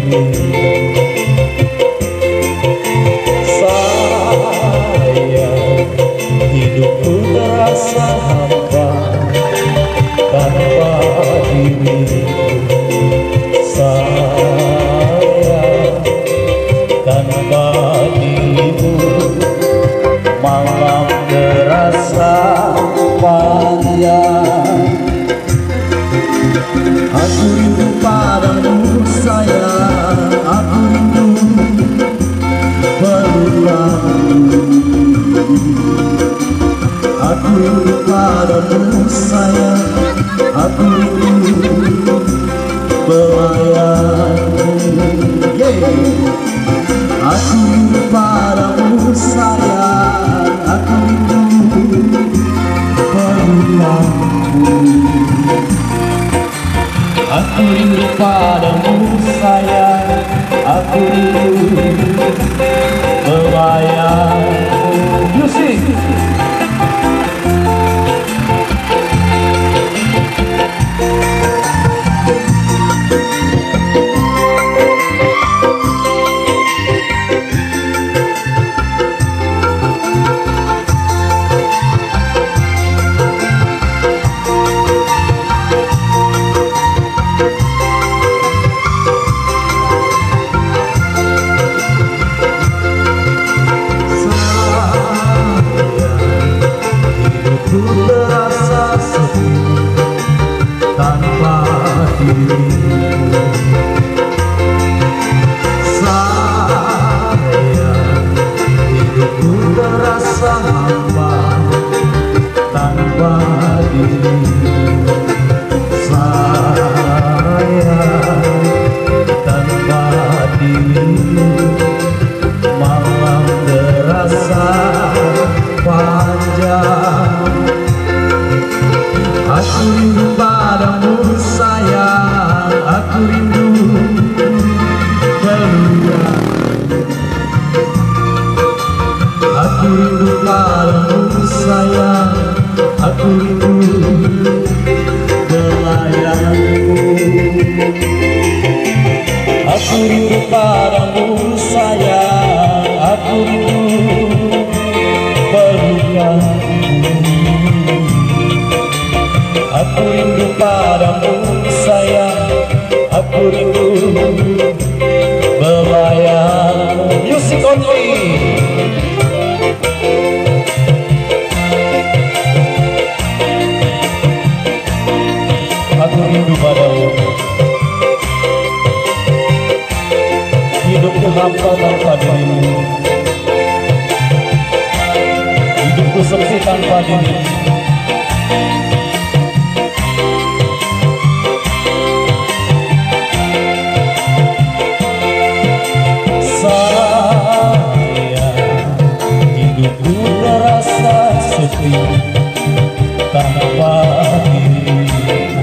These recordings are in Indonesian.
Sayang, hidupku terasa hampa tanpa dirimu. Sayang, tanpa dirimu malam terasa panjang. Aku rindu padamu sayang, aku rindu pelukmu. Aku rindu padamu sayang, aku rindu pelayanmu. Aku rindu padamu sayang, aku rindu pelukmu. Aku rindu padamu sayang, aku rindu pelayanmu. Musik. Ku terasa sepi tanpa dirimu. Sayang, hidupku terasa hampa tanpa dirimu. Sayang, tanpa dirimu malam terasa panjang. Aku rindu padamu sayang, aku rindu pelukmu. Aku rindu padamu sayang, aku rindu pelayanmu. Aku rindu padamu sayang, aku rindu pelukmu. Aku rindu padamu sayang, aku rindu pelayanmu. Music only. Aku rindu padamu. Hidupku hampa tanpa dirimu. Hidupku sepi tanpa dirimu. Hidupku terasa sepi tanpa dirimu.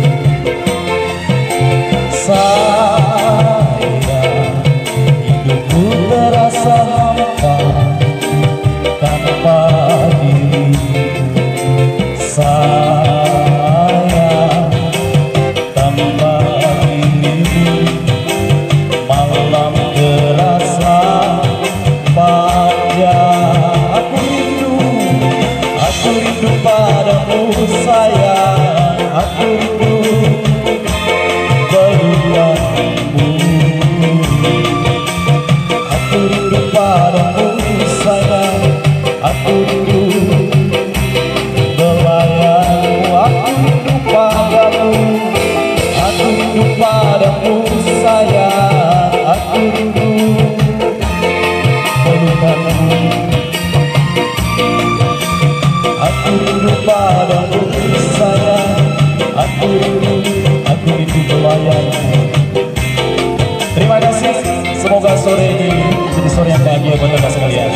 Sayang, hidupku terasa hampa tanpa dirimu. Sayang, tanpa dirimu malam terasa panjang. Aku rindu padamu sayang, aku rindu pelukmu. Aku rindu padamu sayang, aku rindu pelayanmu. Aku rindu padamu, aku rindu padamu sayang, aku rindu pelukmu. Aku rindu padamu sayang, aku rindu pelayanmu. Terima kasih, semoga sore ini jadi sore yang bahagia buat kita sekalian.